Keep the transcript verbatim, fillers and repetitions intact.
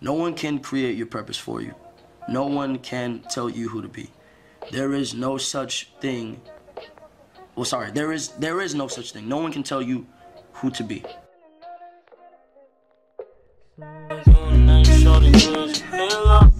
No one can create your purpose for you. No one can tell you who to be. There is no such thing. Well, sorry, there is there is no such thing. No one can tell you who to be. Shorty,